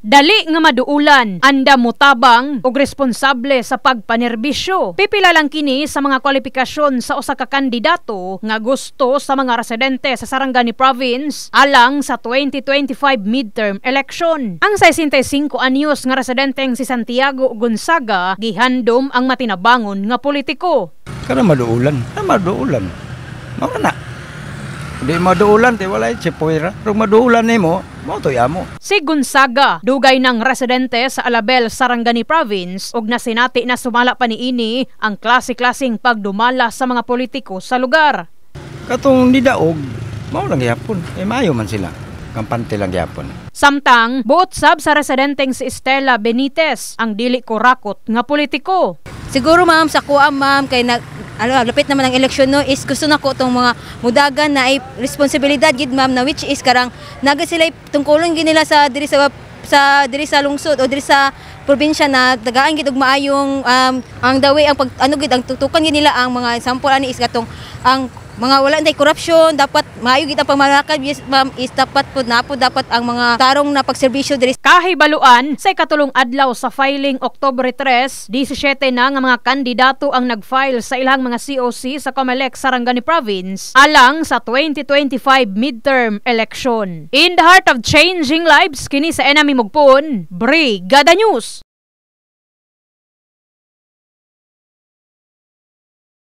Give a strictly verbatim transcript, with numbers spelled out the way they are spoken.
Dali nga maduulan, anda mutabang ug responsable sa pagpanerbisyo. Pipila lang kini sa mga kwalifikasyon sa usa ka kandidato nga gusto sa mga residente sa Sarangani Province alang sa twenty twenty-five midterm election. Ang sesenta y cinco anyos nga residenteng si Santiago Gonzaga gihandom ang matinabangon nga politiko. Kana maduulan, kana maduulan. Mao na. Di maduulan ti walay chipoira. Pero maduulan nimo, mao to yamo. Si Gonzaga, dugay ng residente sa Alabel, Sarangani Province ug nasinati na sumala pa niini ang klase-klaseng pagdumala sa mga politiko sa lugar. Katong nidaog, mao lang gyapon. Eh maayo man sila. Kampante lang gyapon. Samtang buot sab sa residenteng si Estela Benitez ang dili ko rakot nga politiko. Siguro ma'am sa kuha ma'am kay nag ano, lapit naman ang eleksyon no is gusto na ko tong mga mudagan na ay responsibilidad gid ma'am na which is karang naga sila tungkulon gid nila sa diri sa sa diri sa lungsod o diri sa probinsya na tagaan gid og maayong um, ang dawi ang pag ano gid ang tutukan gid nila ang mga sample ani is katong ang mga wala na korupsyon, dapat maayo gid ang pamamalakad yes, ma'am is dapat pud na po dapat ang mga tarong na pagserbisyo diri. Kahibaluan sa ikatulong adlaw sa filing Oktubre tres, disisiete na nga mga kandidato ang nag-file sa ilang mga C O C sa Comelec Sarangani Province alang sa twenty twenty-five midterm election. In the heart of changing lives kini sa Enami Mugpon, Brigada News.